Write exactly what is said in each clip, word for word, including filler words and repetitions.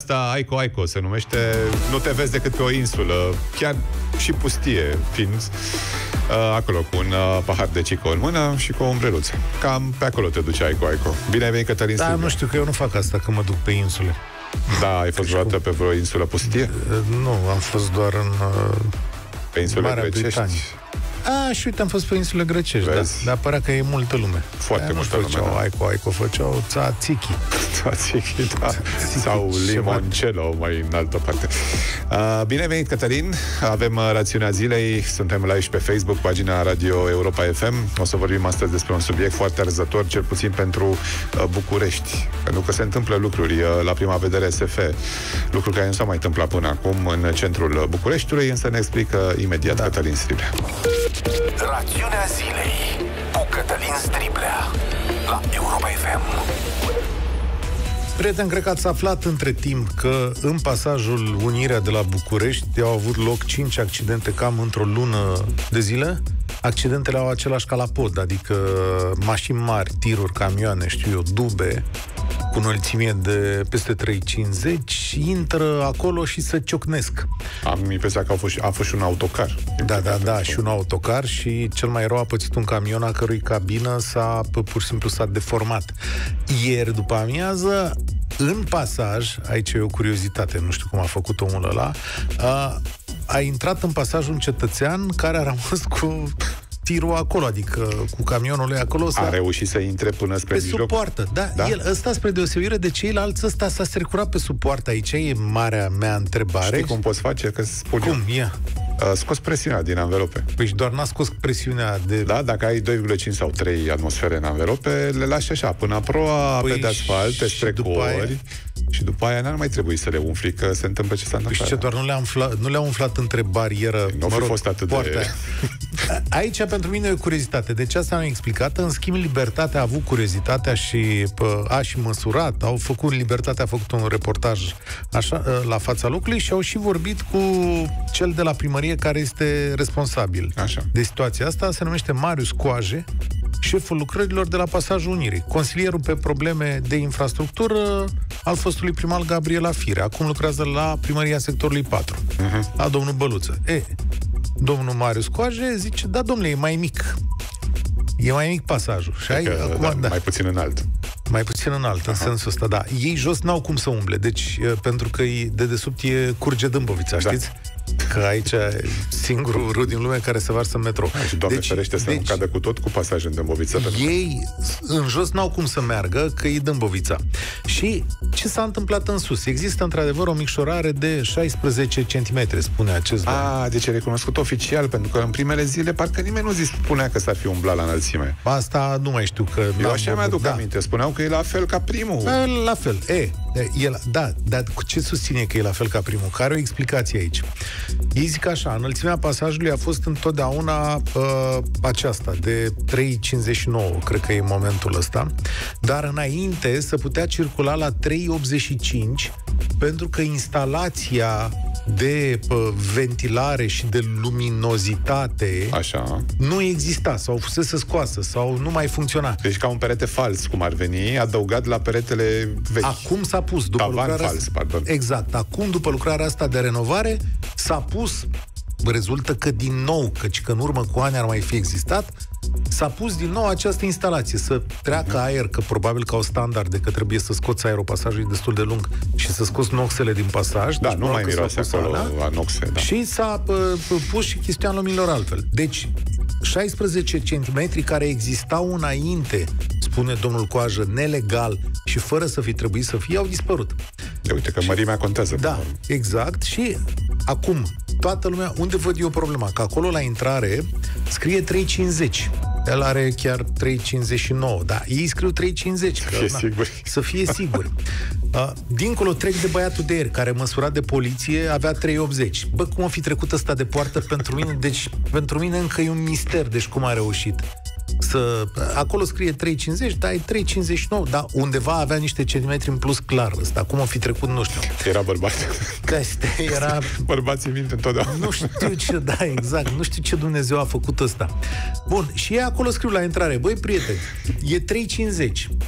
asta Aico Aico se numește. Nu te vezi decât pe o insulă, chiar și pustie fiind, uh, acolo cu un uh, pahar de cico în mână și cu o umbreluță. Cam pe acolo te duce Aico Aico. Bine ai venit, Cătălin Da, Striblea. nu știu, că eu nu fac asta, că mă duc pe insule. Da, ai fost vreodată pe vreo insulă pustie? Nu, am fost doar în uh, Pe insule Marea grecești? Britanie. A, și uite, am fost pe insule grecești, Vezi? da. Dar părea că e multă lume. Foarte Aia multă nu lume, făceau da. Aico Aico, făceau tzatziki. Tzatziki, da. Sau limoncello, mai în altă parte. Uh, bine ai venit, Cătălin. Avem uh, rațiunea zilei. Suntem live și pe Facebook, pagina Radio Europa F M. O să vorbim astăzi despre un subiect foarte arzător, cel puțin pentru uh, București. Pentru că se întâmplă lucruri uh, la prima vedere S F. Lucruri care nu s-au mai întâmplat până acum în centrul Bucureștiului, însă ne explică imediat da. Cătălin Striblea. Rațiunea zilei cu Cătălin Striblea la Europa F M. Prieten, cred că ați aflat între timp că în pasajul Unirea de la București au avut loc cinci accidente cam într-o lună de zile. Accidentele au același calapod, adică mașini mari, tiruri, camioane, știu eu, dube, cu înălțime de peste trei cincizeci, intră acolo și se ciocnesc. Am impresia că a fost, a fost și un autocar. Da, da, da, și un autocar și cel mai rău a pățit un camion a cărui cabină s-a, pur și simplu s-a deformat. Ieri după amiază, în pasaj, aici e o curiozitate, nu știu cum a făcut omul ăla, a, a intrat în pasaj un cetățean care a rămas cu tirul acolo, adică cu camionul lui acolo. A reușit să intre până spre pe mijloc. Pe supoartă, da, da. El, ăsta, spre deosebire de ceilalți, ăsta s-a strecurat pe supoartă. Aici e marea mea întrebare. Știi cum poți face? Că spun Cum? eu. Ia. Uh, scos presiunea din anvelope. Păi și doar n-a scos presiunea de... Da, dacă ai doi virgulă cinci sau trei atmosfere în anvelope, le lași așa, până a proa păi pe asfalt, pe strecori, și după aia n-ar mai trebui să le umfli, că se întâmplă ce s-a întâmplat. Păi și ce, doar nu le-a umflat, nu le-a umflat între barieră, nu mă fi rog, fost atât poarta. de... Aici, pentru mine, e o curiozitate. Deci asta mi-a explicat. În schimb, Libertatea a avut curiozitatea și pă, a și măsurat. Au făcut, Libertatea a făcut un reportaj așa, la fața locului și au și vorbit cu cel de la primărie care este responsabil așa. de situația asta. Se numește Marius Coaje, șeful lucrărilor de la Pasajul Unirii, consilierul pe probleme de infrastructură al fostului primar Gabriela Firea. Acum lucrează la primăria sectorului patru, uh-huh. la domnul Băluță. E, domnul Marius Coaje zice, da, domnule, e mai mic. E mai mic pasajul. Și ai, că, acum, da, da. mai puțin înalt. Mai puțin înalt, în sensul ăsta, da. Ei jos n-au cum să umble, deci, pentru că de desubt e curge Dâmbovița, da. știți? Că aici e singurul râu din lume care se varsă în metrou. Și Doamne deci, ferește să deci, nu cadă cu tot cu pasaj în Dâmbovița. Ei în jos n-au cum să meargă, că e Dâmbovița. Și ce s-a întâmplat în sus? Există într-adevăr o micșorare de șaisprezece centimetri, spune acest domn. A, deci e recunoscut oficial, pentru că în primele zile parcă nimeni nu zi spunea că s-ar fi umblat la înălțime. Asta nu mai știu că... Eu așa mi-aduc da. aminte. Spuneau că e la fel ca primul. Da, la fel. E, el, da, dar cu ce susține că e la fel ca primul? Care o explicație aici? Ei zic așa, înălțimea pasajului a fost întotdeauna uh, aceasta, de trei virgulă cincizeci și nouă, cred că e momentul ăsta, dar înainte se putea circula la trei virgulă optzeci și cinci, pentru că instalația de uh, ventilare și de luminozitate așa. nu exista, sau fusese scoasă, sau nu mai funcționa. Deci ca un perete fals, cum ar veni, adăugat la peretele vechi. Acum s-a pus, după Tavan lucrarea fals, pardon. Exact. Acum, după lucrarea asta de renovare, s-a pus, rezultă că din nou, căci că în urmă cu ani ar mai fi existat, s-a pus din nou această instalație, să treacă uh-huh. aer, că probabil ca o standard de că trebuie să scoți aerul, pasajul e destul de lung, și să scoți noxele din pasaj. Da, deci, nu mai miroase acolo ala, a noxe, da. Și s-a uh, pus și chestia lumilor altfel. Deci, șaisprezece centimetri care existau înainte, spune domnul Coajă, nelegal și fără să fi trebuit să fie, au dispărut. De uite că mărimea contează. Da, exact. Și acum, toată lumea, unde văd eu problema? Că acolo la intrare scrie trei virgulă cincizeci. El are chiar trei virgulă cincizeci și nouă, da, ei scriu trei virgulă cincizeci. Să fie că, siguri. Să fie siguri. Uh, dincolo trec de băiatul de ieri, care măsura de poliție, avea trei virgulă optzeci. Bă, cum a fi trecut ăsta de poartă pentru mine? Deci, pentru mine încă e un mister, deci cum a reușit. Să... Acolo scrie trei virgulă cincizeci, dar e trei virgulă cincizeci și nouă, dar undeva avea niște centimetri în plus clar ăsta. Cum a fi trecut, nu știu. Era bărbat. Asta era... Bărbații minte întotdeauna. Nu știu ce, da, exact, nu știu ce Dumnezeu a făcut ăsta. Bun, și ei acolo scriu la intrare, băi, prieteni, e trei virgulă cincizeci.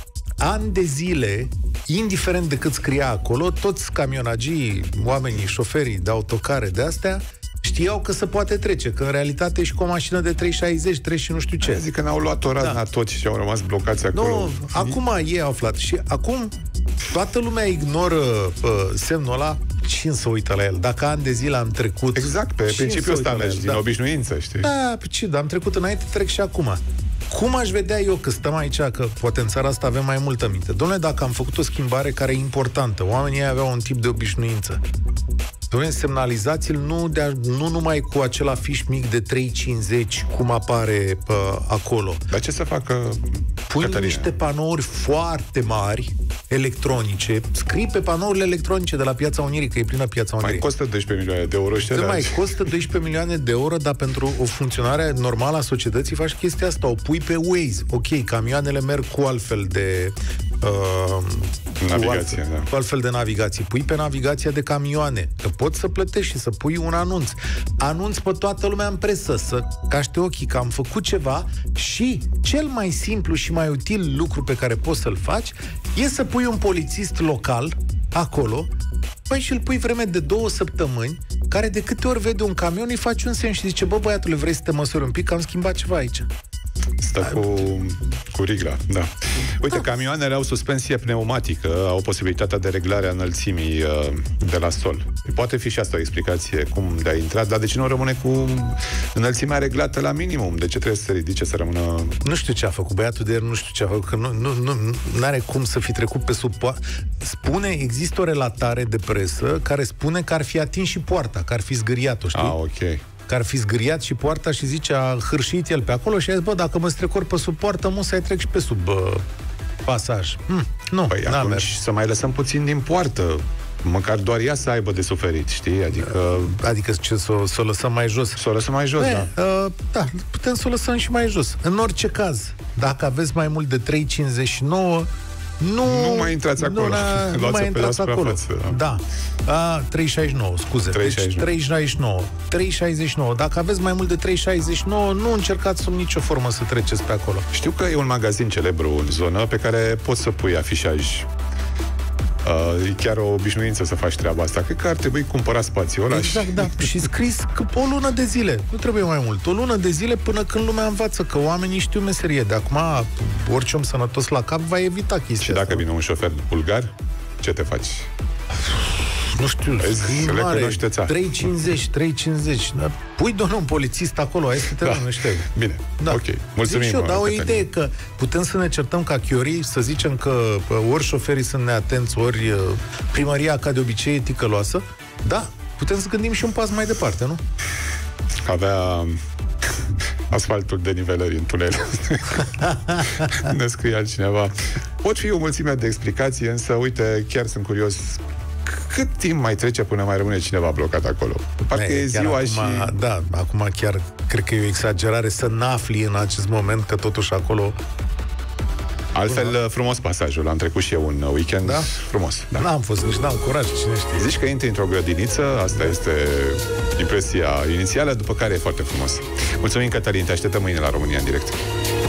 ani de zile, indiferent de cât scria acolo, toți camionagii, oamenii, șoferii de autocare de astea, știau că se poate trece, că în realitate și cu o mașină de trei șaizeci treci și nu știu ce. Zic că n-au luat o razna da. toți și au rămas blocați acolo. Nu, acum ei au aflat. Și acum toată lumea ignoră uh, semnul ăla. Cine să uită la el? Dacă ani de zile am trecut... Exact, pe principiul ăsta mergi, din da. obișnuință, știi? Da, pe ce, am trecut înainte, trec și acum. Cum aș vedea eu că stăm aici, că poate în țara asta avem mai multă minte? Dom'le, dacă am făcut o schimbare care e importantă, oamenii aveau un tip de obișnuință. Dom'le, semnalizați-l nu, de, nu numai cu acel afiș mic de trei cincizeci, cum apare uh, acolo. Dar ce să facă Pui Cătălina? Niște panouri foarte mari, electronice, scrii pe panourile electronice de la Piața Unirii, că e plină Piața Unirii. Mai costă doisprezece milioane de euro și te mai costă doisprezece milioane de euro, dar pentru o funcționare normală a societății faci chestia asta, o pui pe Waze. Ok, camioanele merg cu altfel de uh, navigație, cu altfel, da. cu altfel de navigație. Pui pe navigația de camioane, că poți să plătești și să pui un anunț. Anunț pe toată lumea în presă, să caște ochii că am făcut ceva și cel mai simplu și mai util lucru pe care poți să-l faci e să pui un polițist local acolo, păi și îl pui vreme de două săptămâni, care de câte ori vede un camion îi faci un semn și zice, bă, băiatule, vrei să te măsori un pic, că am schimbat ceva aici. Stă cu, cu rigla, da. Uite, da. Camioanele au suspensie pneumatică, au posibilitatea de reglare a înălțimii uh, de la sol. Poate fi și asta o explicație cum de a intrat, dar de ce nu rămâne cu înălțimea reglată la minimum? De ce trebuie să se ridice, să rămână... Nu știu ce a făcut băiatul de ieri, nu știu ce a făcut, că nu, nu, nu n-are cum să fi trecut pe sub poartă. Spune, există o relatare de presă care spune că ar fi atins și poarta, că ar fi zgâriat-o, știi? Ah, ok. Că ar fi zgâriat și poarta și zice, a hârșit el pe acolo și a zis, bă, dacă mă strecor pe sub poartă, mu să-i trec și pe sub uh, pasaj. Hm, nu, păi n-a atunci mers. să mai lăsăm puțin din poartă, măcar doar ea să aibă de suferit, știi? Adică... Adică ce, să, să o lăsăm mai jos? Să o lăsăm mai jos, Be, da. Uh, da, putem să o lăsăm și mai jos. În orice caz, dacă aveți mai mult de trei cincizeci și nouă, Nu, nu mai intrați acolo. Nu, nu mai intrați acolo. Față, da. A, trei șaizeci și nouă, scuze. trei șaizeci și nouă. Deci trei șaizeci și nouă. trei șaizeci și nouă. Dacă aveți mai mult de trei șaizeci și nouă, nu încercați sub nicio formă să treceți pe acolo. Știu că e un magazin celebru în zonă pe care poți să pui afișaj. Uh, e chiar o obișnuință să faci treaba asta. Cred că ar trebui cumpărat spațiul ăla. Exact, și... da. Și scris că o lună de zile. Nu trebuie mai mult. O lună de zile până când lumea învață că oamenii știu meserie. De acum, orice om sănătos la cap va evita chestia Și dacă asta. vine un șofer bulgar, ce te faci? Nu știu, scrii mare, trei cincizeci, trei cincizeci. Da, pui, doamne, un polițist acolo, hai să te da. nu știu. Bine, da. Ok. Mulțumim. Zic și eu, dar o idee că putem să ne certăm ca chiorii, să zicem că ori șoferii sunt neatenți, ori primăria, ca de obicei, e ticăloasă. Da, putem să gândim și un pas mai departe, nu? Avea asfaltul de nivelări în tunel. Ne scrie altcineva. Pot fi o mulțime de explicații, însă, uite, chiar sunt curios cât timp mai trece până mai rămâne cineva blocat acolo? Parcă e ziua acum, și... Da, acum chiar cred că e o exagerare să n-afli în acest moment că totuși acolo... Altfel, Bună. frumos pasajul. Am trecut și eu un weekend da? frumos. Da. N-am fost, nici n-am curaj, cine știe. Zici că intri într-o grădiniță, asta este impresia inițială, după care e foarte frumos. Mulțumim, Cătălin, te așteptăm mâine la România în direct.